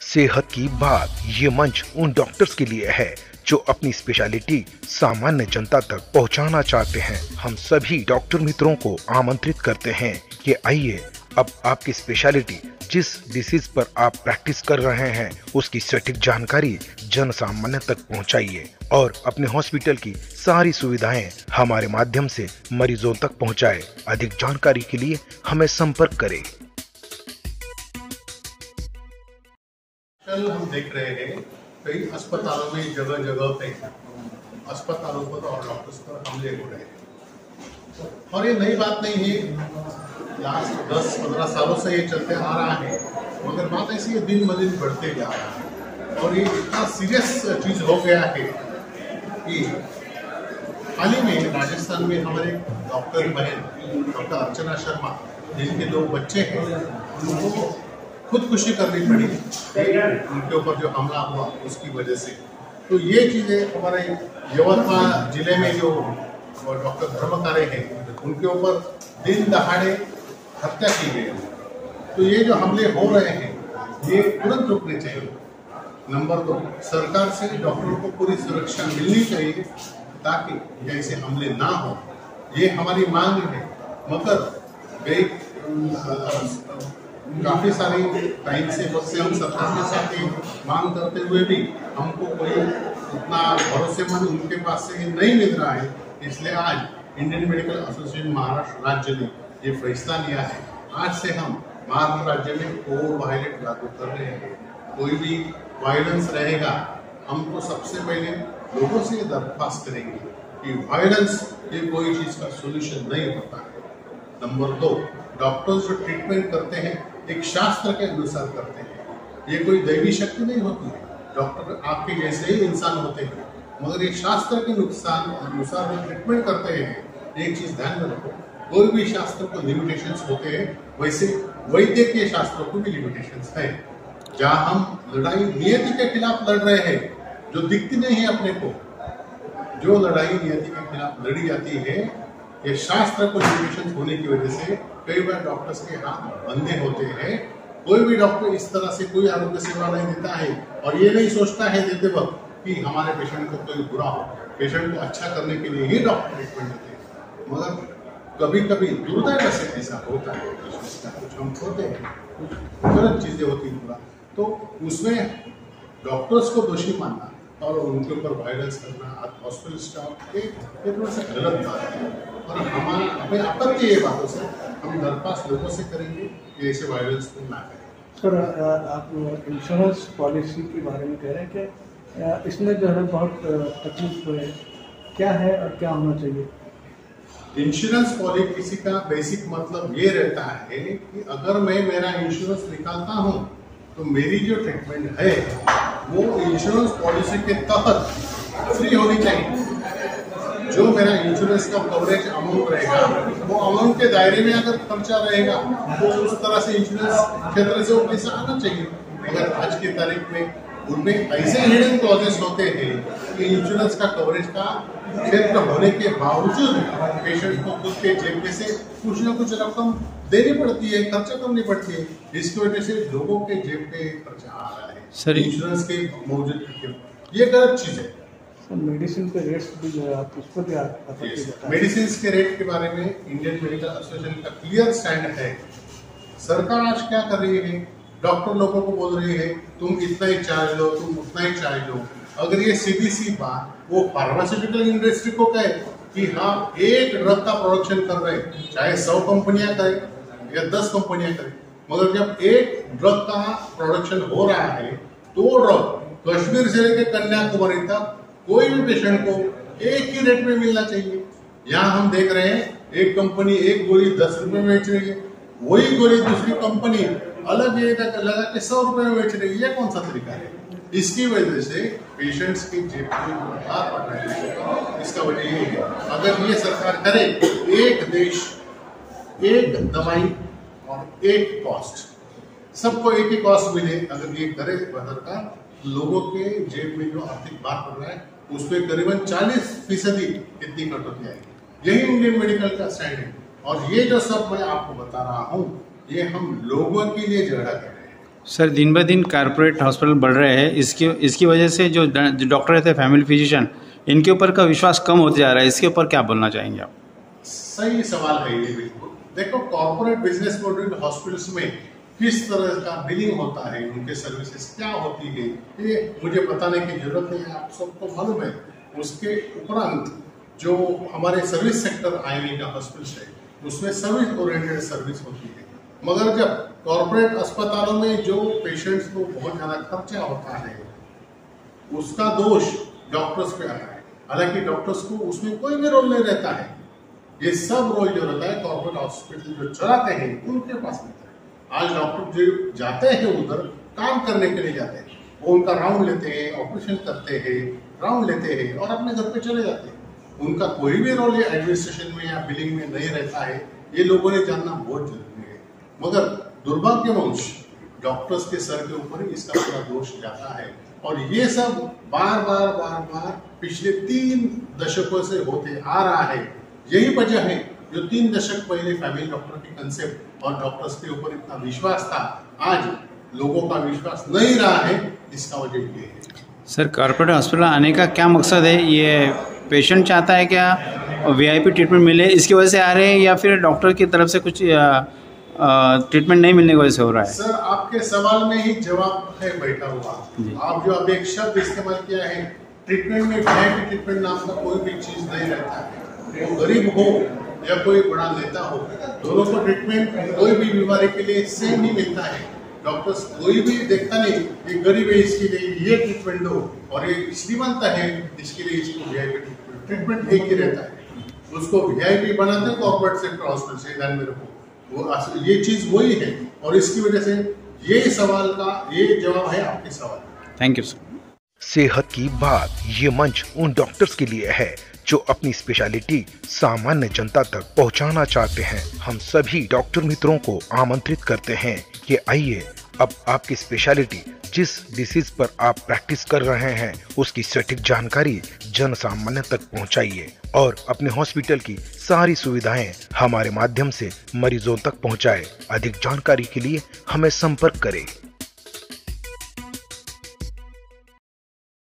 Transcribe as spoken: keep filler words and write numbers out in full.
सेहत की बात ये मंच उन डॉक्टर्स के लिए है जो अपनी स्पेशलिटी सामान्य जनता तक पहुंचाना चाहते हैं। हम सभी डॉक्टर मित्रों को आमंत्रित करते हैं कि आइए अब आपकी स्पेशलिटी जिस डिसीज पर आप प्रैक्टिस कर रहे हैं उसकी सटीक जानकारी जन सामान्य तक पहुंचाइए और अपने हॉस्पिटल की सारी सुविधाएं हमारे माध्यम से मरीजों तक पहुंचाएं। अधिक जानकारी के लिए हमें संपर्क करें। कल हम देख रहे हैं कई अस्पतालों में जगह जगह पे अस्पतालों पर और डॉक्टर्स पर हमले हो रहे हैं और ये नई बात नहीं है। लास्ट दस पंद्रह सालों से ये चलते आ रहा है, मगर बात ऐसी है दिन ब दिन बढ़ते जा रहा है और ये इतना सीरियस चीज हो गया है कि हाल ही में राजस्थान में हमारे डॉक्टर बहन डॉक्टर अर्चना शर्मा जिनके दो बच्चे हैं उनको खुदकुशी करनी पड़ी उनके ऊपर जो हमला हुआ उसकी वजह से। तो ये चीज़ें हमारे यवतमाल जिले में जो डॉक्टर धर्मकारे हैं उनके ऊपर दिन दहाड़े हत्या की गई। तो ये जो हमले हो रहे हैं ये तुरंत रुकने चाहिए। नंबर दो, सरकार से डॉक्टरों को पूरी सुरक्षा मिलनी चाहिए ताकि ऐसे हमले ना हो, ये हमारी मांग है। मगर कई काफी सारी टाइम से वक्त से हम सरकार के साथ मांग करते हुए भी हमको कोई उतना भरोसेमंद उनके पास से नहीं मिल रहा है। इसलिए आज इंडियन मेडिकल एसोसिएशन महाराष्ट्र राज्य ने ये फैसला लिया है, आज से हम महाराष्ट्र राज्य में कोविड वायलेट लागू कर रहे हैं। कोई भी वायलेंस रहेगा हम तो सबसे पहले लोगों से दरख्वास्त करेंगे कि वायलेंस ये कोई चीज का सोल्यूशन नहीं होता है। नंबर दो, डॉक्टर्स जो ट्रीटमेंट करते हैं एक शास्त्र के अनुसार करते हैं, ये कोई दैवी शक्ति नहीं होती है। डॉक्टर आपके जैसे ही इंसान होते हैं, मगर ये शास्त्र के नुकसान अनुसार जो ट्रीटमेंट करते हैं एक चीज ध्यान में रखो, कोई भी शास्त्र को लिमिटेशंस होते हैं, वैसे वैद्यकीय शास्त्रों को भी लिमिटेशंस है। जहाँ हम लड़ाई नियति के खिलाफ लड़ रहे हैं जो दिखती नहीं है अपने को, जो लड़ाई नियति के खिलाफ लड़ी जाती है ये शास्त्र को लिमिटेशंस होने की वजह से कई बार डॉक्टर्स के हाथ बंधे होते हैं। कोई भी डॉक्टर इस तरह से कोई आरोग्य सेवा नहीं देता है और ये नहीं सोचता है देते वक्त कि हमारे पेशेंट को कोई बुरा हो। पेशेंट को अच्छा करने के लिए ही डॉक्टर ट्रीटमेंट देते हैं, मगर कभी कभी दुर्दैव से ऐसा होता है कुछ हम खोते हैं, कुछ गलत चीजें होती हैं, तो उसमें डॉक्टर्स को दोषी मानना और उनके ऊपर वायलेंस करना हॉस्पिटल स्टाफ ये थोड़ा सा गलत बात है। और हमारा हमें आपत्ति ये बातों से हम दरख्वास्त लोगों से करेंगे कि ऐसे वायलेंस को ना करें। सर, आप इंश्योरेंस पॉलिसी के बारे में कह रहे हैं कि इसमें जो है बहुत तकलीफ है, क्या है और क्या होना चाहिए? इंश्योरेंस पॉलिसी का बेसिक मतलब ये रहता है कि अगर मैं मेरा इंश्योरेंस निकालता हूँ तो मेरी जो ट्रीटमेंट है वो इंश्योरेंस पॉलिसी के तहत फ्री होनी चाहिए। जो मेरा इंश्योरेंस का कवरेज अमाउंट रहेगा वो अमाउंट के दायरे में अगर खर्चा रहेगा तो उस तरह से इंश्योरेंस क्षेत्र से वो पैसा आना चाहिए। मगर आज की तारीख में उनमें ऐसे हिडन क्लॉजेस होते हैं कि इंश्योरेंस का कवरेज का क्षेत्र होने के बावजूद पेशेंट को खुद के जेब में से कुछ ना कुछ रकम देनी पड़ती है, खर्चा करनी पड़ती है। इसकी वजह से लोगों के जेब पे खर्चा आ रहा है इंश्योरेंस के मौजूद, ये गलत चीज है। मेडिसिन के रेट्स भी जो है आप उस पर भी आप मेडिसिन के रेट के बारे में इंडियन मेडिकल एसोसिएशन का क्लियर स्टैंड है। सरकार आज क्या कर रही है, डॉक्टर लोगों को बोल रही है तुम इतना ही चार्ज लो, तुम उतना ही चार्ज लो। अगर ये सीधी सी बात वो फार्मास्यूटिकल इंडस्ट्री को कहे कि हाँ एक ड्रग का प्रोडक्शन कर रहे हैं, चाहे सौ कंपनियां करें या दस कंपनियां करें, मगर जब एक ड्रग का प्रोडक्शन हो रहा है तो वो ड्रग कश्मीर से लेकर कन्याकुमारी तक कोई भी पेशेंट को एक ही रेट में मिलना चाहिए। यहाँ हम देख रहे हैं एक कंपनी एक गोली दस रुपए में बेच रही है, वही गोली दूसरी कंपनी अलग जगह लगा के सौ रुपए में बेच रही है। ये कौन सा तरीका है? इसकी वजह से पेशेंट्स की जेब में बुखार पड़ रहा है। इसका वजह ये है अगर ये सरकार करे एक देश एक दवाई और एक कॉस्ट, सबको एक ही कॉस्ट मिले, अगर ये करे सरकार लोगों के जेब में जो आर्थिक भार पड़ रहा है उसमें करीबन चालीस फीसदी इतनी कटौती आएगी। यही इंडियन मेडिकल का स्टैंड है और ये जो सब मैं आपको बता रहा हूँ ये हम लोगों के लिए झगड़ा कर रहे हैं। सर दिन ब दिन कारपोरेट हॉस्पिटल बढ़ रहे हैं, इसकी इसकी वजह से जो जो डॉक्टर रहते हैं फैमिली फिजिशियन, इनके ऊपर का विश्वास कम होते जा रहा है। इसके ऊपर क्या बोलना चाहेंगे आप? सही सवाल है ये, बिल्कुल। देखो, कॉर्पोरेट बिजनेस मॉडल हॉस्पिटल्स में किस तरह का बिलिंग होता है, उनके सर्विसेज क्या होती है, ये मुझे बताने की जरूरत नहीं है, आप सबको मालूम है। उसके उपरांत जो हमारे सर्विस सेक्टर आईएमई का हॉस्पिटल है, उसमें सर्विस ओरिएंटेड सर्विस होती है। मगर जब कॉर्पोरेट अस्पतालों में जो पेशेंट्स को बहुत ज्यादा खर्चा होता है, उसका दोष डॉक्टर्स पे आता है। हालांकि डॉक्टर्स को उसमें कोई भी रोल नहीं रहता है। ये सब रोल जो रहता है कॉर्पोरेट हॉस्पिटल जो चलाते हैं उनके पास रहता है। आज डॉक्टर जो जाते हैं उधर काम करने के लिए जाते हैं, वो उनका राउंड लेते हैं, ऑपरेशन करते हैं, राउंड लेते हैं और अपने घर पे चले जाते हैं। उनका कोई भी रोल एडमिनिस्ट्रेशन में या बिलिंग में नहीं रहता है। ये लोगों ने जानना बहुत जरूरी है। मगर दुर्भाग्यवश डॉक्टर्स के सर के ऊपर ही इसका पूरा दोष जाता है और ये सब बार बार बार बार पिछले तीन दशकों से होते आ रहा है। यही वजह है जो तीन दशक पहले फैमिली डॉक्टर की कंसेप्ट और डॉक्टर्स के ऊपर इतना विश्वास था, आज लोगों का विश्वास नहीं रहा है। इसका वजह ये है। सर कॉर्पोरेट हॉस्पिटल आने का क्या मकसद है? ये पेशेंट चाहता है क्या वीआईपी ट्रीटमेंट मिले, इसकी वजह से आ रहे हैं, या फिर डॉक्टर की तरफ से कुछ ट्रीटमेंट नहीं मिलने की वजह से हो रहा है? सर आपके सवाल में ही जवाब है बैठा हुआ। आप जो अब एक शब्द इस्तेमाल किया है, ट्रीटमेंट में वीआईपी ट्रीटमेंट नाम का कोई भी चीज नहीं रहता है। वो गरीब हो या कोई बड़ा नेता हो, दोनों को ट्रीटमेंट कोई भी बीमारी के लिए सेम ही मिलता है। डॉक्टर्स कोई भी देखता नहीं ये गरीब है इसके लिए ये ट्रीटमेंट दो और ये श्रीमंत है इसके लिए इसको वीआईपी ट्रीटमेंट ट्रीटमेंट एक ही रहता है। उसको वीआईपी बनाते हैं कॉर्पोरेट सेक्टर हॉस्पिटल से, ध्यान में रखो। वो ये चीज वही है और इसकी वजह से ये सवाल का ये जवाब है आपके सवाल। Thank you sir. सेहत की बात, ये मंच उन डॉक्टर्स के लिए है जो अपनी स्पेशलिटी सामान्य जनता तक पहुंचाना चाहते हैं। हम सभी डॉक्टर मित्रों को आमंत्रित करते हैं कि आइए अब आपकी स्पेशलिटी जिस डिसीज पर आप प्रैक्टिस कर रहे हैं उसकी सटीक जानकारी जन सामान्य तक पहुंचाइए और अपने हॉस्पिटल की सारी सुविधाएं हमारे माध्यम से मरीजों तक पहुंचाएं। अधिक जानकारी के लिए हमें संपर्क करें।